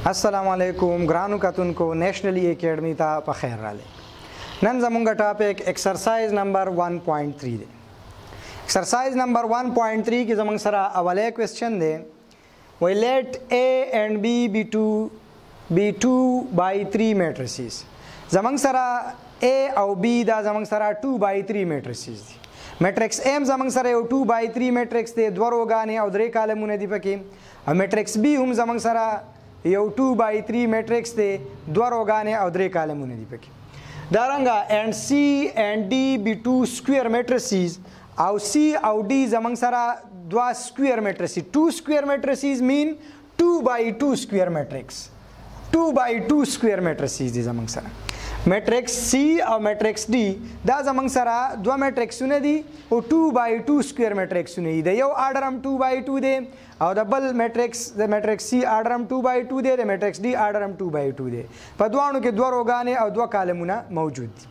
अस्सलाम वालेकुम ग्रानू कतुनको नेशनली एकेडमी ता पखैर राले नन जमुंगा टॉपिक एक्सरसाइज नंबर 1.3 दे एक्सरसाइज नंबर 1.3 की जमंग सरा अवले क्वेश्चन दे वी let A and B be 2 by 3 matrices जमंग सरा ए और बी दा जमंग सरा 2 by 3 matrices मैट्रिक्स एम जमंग सरा 2 by 3 मैट्रिक्स दे द्वरो गाने और द्रे कालमुने दी पके और मैट्रिक्स बी हम जमंग सरा यो 2 by 3 मैट्रिक्स दे द्वरो गाने और द्रे कालमुने दी पके दारंगा and C and D be 2 square matrices और सी और डी जमंग सरा द्वा square matrices 2 square matrices mean 2 by 2 square matrix 2 by 2 square matrices दे जमंग सरा मैट्रिक्स सी और मैट्रिक्स डी दा जमंग सरा द्वा मैट्रिक्स सुने दी वो 2 by 2 स्क्वायर मैट्रिक्स सुने दे यो आर्डर हम 2 by 2 दे और डबल मैट्रिक्स द मैट्रिक्स सी आर्डर हम 2 by 2 दे मैट्रिक्स डी आर्डर हम 2 by 2 दे पदवाणु के द्वा रोगाने और द्वा कालमुना मौजूद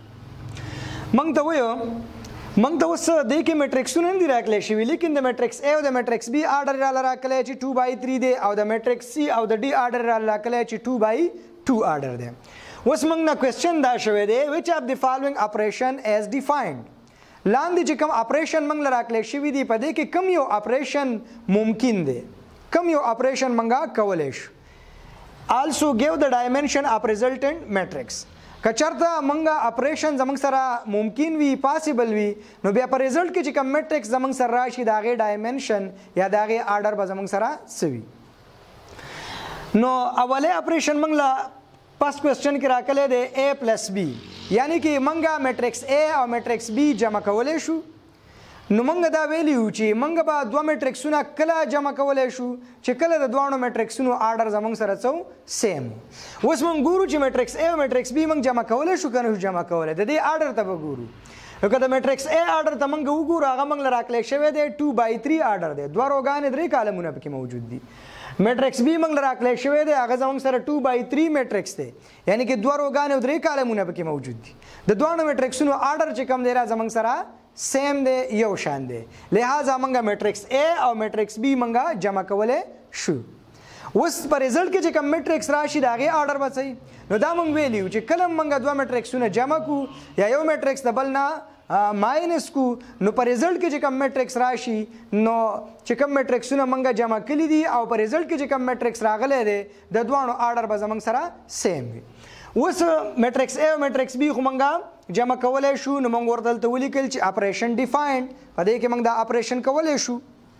मंग तो उस दे के मैट्रिक्स सुने दी रखले शिवी लेकिन द मैट्रिक्स ए और द मैट्रिक्स बी आर्डर राला रखले 2 by 3 दे और द मैट्रिक्स सी और द डी आर्डर राला रखले 2 by 2 आर्डर दे उस मंग ना क्वेश्चन दा शवे दे which of the following operation as defined लान दी कम ऑपरेशन मंग रखले शिवी दी पदे कि कम यो ऑपरेशन मुमकिन दे कम यो ऑपरेशन मंगा कवलेश also give the dimension of resultant matrix कचरता मंगा ऑपरेशन जमंग सरा मुमकिन वी पॉसिबल वी नो बे पर रिजल्ट के कम मैट्रिक्स जमंग सर राशि दागे डायमेंशन या दागे आर्डर ब जमंग सरा सवी नो अवले ऑपरेशन मंगला फर्स्ट क्वेश्चन के राकले दे a plus b यानी कि मंगा मैट्रिक्स a और मैट्रिक्स b जमा कवले शु नु मंगा दा वैल्यू ची मंगा बा दो मैट्रिक्स सुना कला जमा कवले शु चे कला दा दोनो मैट्रिक्स सुनो आर्डर जमंग सरा चौ सेम उस मंग गुरु ची मैट्रिक्स a और मैट्रिक्स b मंग जमा कवले शु कनु जमा कवले दे आर्डर तब गुरु कदा मैट्रिक्स a आर्डर तमंग गुरु आगा मंग राकले शवे दे 2 by 3 आर्डर दे द्वारो गाने द्रे कालमुना पे मौजूद दी मैट्रिक्स बी मंगल राकले शवे दे आगा जमंग सर 2 by 3 मैट्रिक्स थे यानी कि द्वारो गाने उधरे कालमुना पे मौजूद थी द दोनों मैट्रिक्स नो आर्डर च कम दे रहा जमंग सरा सेम दे यो शान दे लिहाजा मंगा मैट्रिक्स ए और मैट्रिक्स बी मंगा जमा कवले शु उस पर रिजल्ट के कम मैट्रिक्स राशि आगे आर्डर बसई नो दा मंग वैल्यू च कलम मंगा दो मैट्रिक्स न जमा को या यो मैट्रिक्स डबल ना माइनस को नो पर रिजल्ट के कम मैट्रिक्स राशि नो चिकम मैट्रिक्स न मंगा जमा कली दी और पर रिजल्ट के कम मैट्रिक्स रागले दे दद्वानो आर्डर बजमंग सरा सेम उस मैट्रिक्स ए और मैट्रिक्स बी मंगा जमा कवले शु न मंग वर्दल तो लिखल च ऑपरेशन डिफाइंड पदे के मंग दा ऑपरेशन कवले शु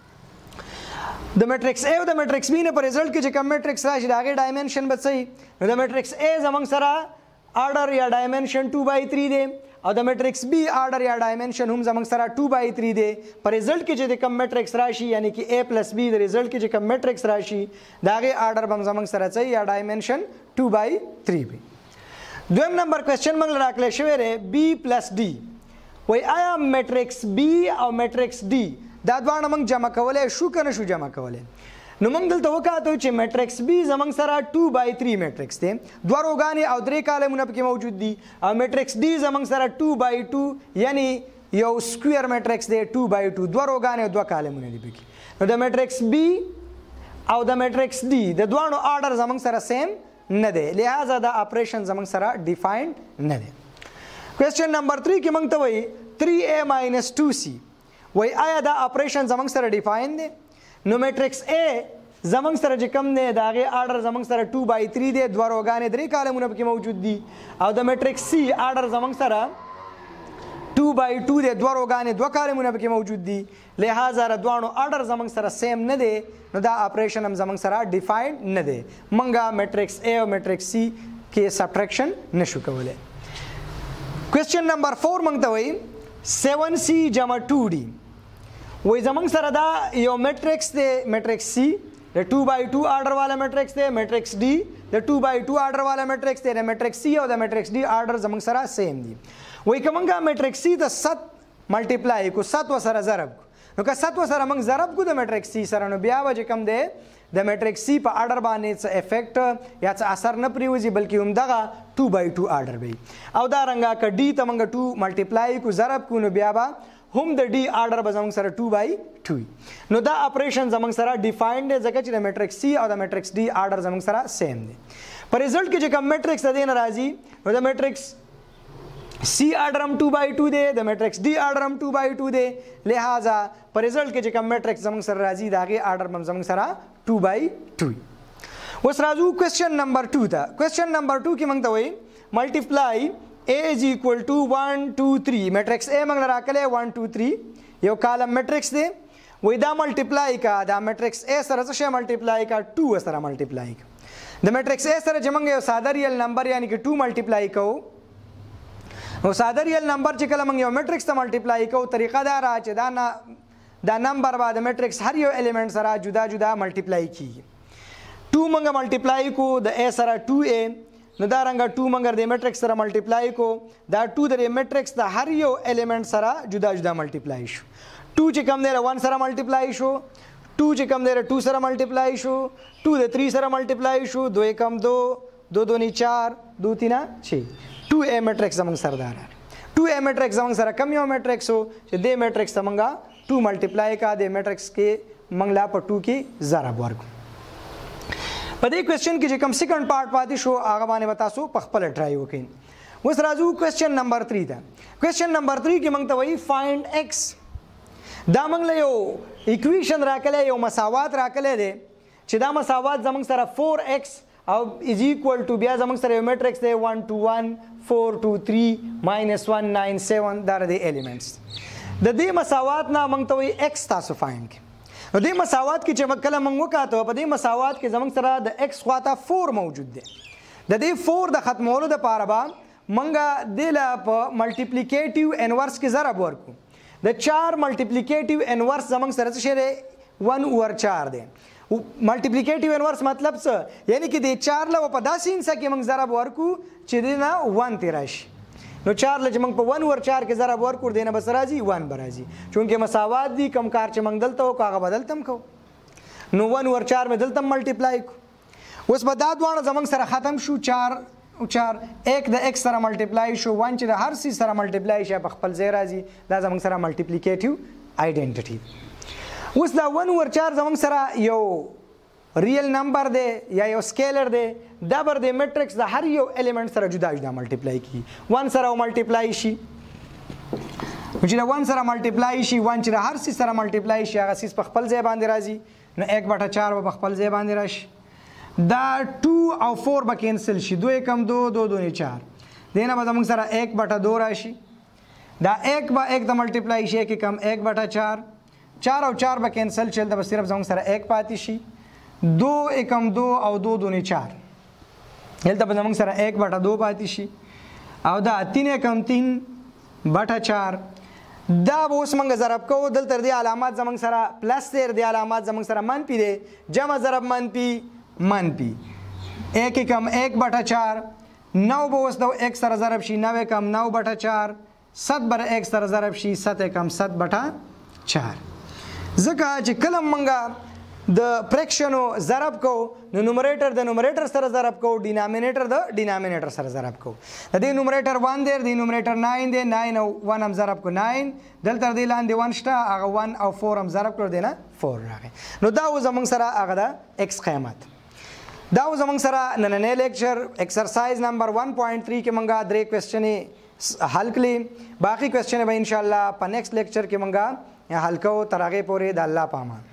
द मैट्रिक्स ए और द मैट्रिक्स बी ने पर रिजल्ट के कम मैट्रिक्स राशि आगे डायमेंशन बचई द मैट्रिक्स ए जमंग सरा आर्डर या डायमेंशन 2 by 3 दे और द मैट्रिक्स बी आर्डर या डायमेंशन हम जमंग सरा 2 by 3 दे पर रिजल्ट के जे कम मैट्रिक्स राशि यानी कि a plus b द रिजल्ट के जे कम मैट्रिक्स राशि दागे आर्डर बम जमंग सरा चाहिए या डायमेंशन 2 by 3 पे दोम नंबर क्वेश्चन मंगल राखले शवेरे b plus d वही आया मैट्रिक्स b और मैट्रिक्स d दादवान मंग जमा कवले शु कन शु जमा कवले नुमंगल तो का तो चे मैट्रिक्स बी जमंग सरा 2 by 3 मैट्रिक्स थे द्वारो गाने और द्रे काले मुनप के मौजूद दी और मैट्रिक्स डी जमंग सरा 2 by 2 यानी यो स्क्वायर मैट्रिक्स दे 2 by 2 द्वारो गाने द्वा काले मुने दी बिकी द मैट्रिक्स बी और द मैट्रिक्स डी द द्वानो आर्डर जमंग सरा सेम न दे लिहाजा द ऑपरेशन जमंग सरा डिफाइंड न दे क्वेश्चन नंबर 3 के मंग तो वही 3a minus 2c वही आया द ऑपरेशन जमंग सरा डिफाइंड दे नो मैट्रिक्स ए जमंग सर कम ने दागे आर्डर जमंग सर 2 by 3 दे द्वारो गाने द्रे काले मुनब की मौजूद दी और द मैट्रिक्स सी आर्डर जमंग सर 2 by 2 दे द्वारो गाने द्वा काले मुनब की मौजूद दी लिहाजा द्वानो आर्डर जमंग सर सेम न दे न दा ऑपरेशन हम जमंग सर डिफाइंड न दे मंगा मैट्रिक्स ए और मैट्रिक्स सी के सब्ट्रैक्शन न शुकवले क्वेश्चन नंबर 4 मंगता वही 7c जमा 2d वही जमंग सर दा यो मैट्रिक्स दे मैट्रिक्स सी द 2 by 2 आर्डर वाला मैट्रिक्स दे मैट्रिक्स डी द 2 by 2 आर्डर वाला मैट्रिक्स दे मैट्रिक्स सी और द मैट्रिक्स डी आर्डर जमंग सरा सेम दी वही कमंगा मैट्रिक्स सी द 7 मल्टीप्लाई को 7 व सरा जरब को का 7 व सरा मंग जरब को द मैट्रिक्स सी सरा नो ब्या वजे कम दे द मैट्रिक्स सी पर आर्डर बाने च इफेक्ट या च असर न प्रिवजी बल्कि हम दगा 2 by 2 आर्डर बई औदा रंगा का डी तमंगा 2 मल्टीप्लाई को जरब को नो ब्या هم د डी آرډر به زمونږ سره 2/2 نو دا اپریشن زمونږ سره ډیفاینډ دی ځکه چې د میټرکس سی او د میټرکس डी آرډر زمونږ سره سیم دی په ریزلټ کې چې کوم میټرکس د دې نه راځي نو د میټرکس सी آرडर हम 2/2 दे द मैट्रिक्स डी आर्डर हम 2/2 दे लिहाजा पर रिजल्ट के जे कम मैट्रिक्स जमंग सर राजी दागे आर्डर हम जमंग सरा 2/2 वस राजू क्वेश्चन नंबर 2 था क्वेश्चन नंबर 2 की मंगता हुई multiply a is equal to 1 2 3 matrix a मंगला राकले 1 2 3 यो कॉलम मैट्रिक्स दे वही दा मल्टीप्लाई का दा मैट्रिक्स a सर से मल्टीप्लाई का 2 सर मल्टीप्लाई का द मैट्रिक्स a सर जमंगे सादा रियल नंबर यानी कि 2 मल्टीप्लाई को او ساده ریل نمبر چې کله موږ یو میټرکس ته ملټیپلای کوو طریقه دا را چې دا نمبر بعد میټرکس هر یو الیمنٹ سره جدا جدا ملټیپلای کیږي 2 موږ ملټیپلای کو د a سره 2a نو دا رنګ 2 موږ د میټرکس سره ملټیپلای کو دا 2 د میټرکس د هر یو الیمنٹ سره جدا جدا ملټیپلای شو 2 چې کوم دی 1 سره ملټیپلای شو 2 چې کوم دی 2 سره ملټیپلای شو 2 د 3 سره ملټیپلای شو 2 کم 2 2 2 4 2 3 6 2a मैट्रिक्स زمونږ سردار 2a मैट्रिक्स زمونږ سره کم یو میټرکس هو چې د میټرکس څنګه 2 ملټیپلای کا د میټرکس کې منګلا په 2 کې ضرب ورکو په دې کوېسچن کې چې کوم سیکنډ پارت پاتې شو هغه باندې وتاسو په خپل ټرای وکړئ اوس راځو کوېسچن نمبر 3 ته کوېسچن نمبر 3 کې موږ ته وایي فایند x دا موږ له یو ایکویشن راکړی یو مساوات راکړی دی چې دا مساوات زمونږ سره 4x او is equal to بیا زمونږ سره یو میټرکس دی 1 2 1 4 2 3 -1 9 7 دا د ایلیمنټس د دې مساوات نه موږ ته وایي x تاسو فایند کړئ نو دې مساوات کې چې کله موږ وکاته په دې مساوات کې زمونږ سره د x خواته 4 موجود دی د دې 4 د ختمولو دپاره به موږ دې له په ملټیپلیکیټیو انورس کې ضرب ورکو د 4 ملټیپلیکیټیو انورس زمونږ سره څه شی دی 1/4 دی ملټیپلیکیټیو انورس مطلب څه یعنی کې د 4 له په داسې انسا کې موږ ضرب ورکو چې دی نه 1 تی راشي نو 4 له چې موږ په 1/4 کې ضرب ورکو دی نه بس راځي 1 به راځي چونکې مساوات دي کم کار چې موږ دلته وکړو هغه بدلتم کو نو 1/4 مې دلته ملټیپلای کو اوس به دا دواړه زموږ سره ختم شو 4 1 د x سره ملټیپلای شو 1 چې د هر څه سره ملټیپلای شي په خپل ځای راځي دا زموږ سره ملټیپلیکیټیو آیډنټیټي اوس دا 1/4 زمونږ سره یو ریل نمبر دی یا یو سکیلر دی دا بر د میټرکس د هر یو الیمنٹ سره جدا جدا ملټیپلای کیږي 1 سره ملټیپلای شي چې دا 1 سره ملټیپلای شي 1 چې د هر څه سره ملټیپلای شي هغه څه په خپل ځای باندې راځي نو 1/4 په خپل ځای باندې راشي دا 2 او 4 به کینسل شي 2 کم 2 2 2 4 دینه به زمونږ سره 1/2 راشي دا 1 به 1 د ملټیپلای شي 1 کم 1/4 4 او 4 به کینسل چل دا صرف زمونږ سره 1 پاتې شي 2 1 2 او 2 2 4 دلته به زمونږ سره 1/2 پاتې شي او دا 3 1 3/4 دا به اوس موږ ضرب کوو دلته د علامات زمونږ سره پلس دی د علامات زمونږ سره منفي دی جمع ضرب منفي 1 کم 1/4 9 به اوس د 1 سره ضرب شي 9 کم 9/4 7 بر 1 سره ضرب شي 7 کم 7/4 ځکه چې کله موږ د فریکشنو ضرب کو نو نومریټر د نومریټر سره ضرب کو ډینامینیټر د ډینامینیټر سره ضرب کو د دې نومریټر 1 دی د نومریټر 9 دی 9 او 1 هم ضرب کو 9 دلته د لاندې 1 شته هغه 1 او 4 هم ضرب کړ دی نه 4 راغی نو دا و زمونږ سره هغه د x قیمت دا و زمونږ سره نننې لیکچر ایکسرسایز نمبر 1.3 کې موږ درې کوېسچنې حل کړلې باقي کوېسچنې به ان شاء الله په نیکسټ لیکچر کې موږ حل کوو تر هغې پورې د الله په امان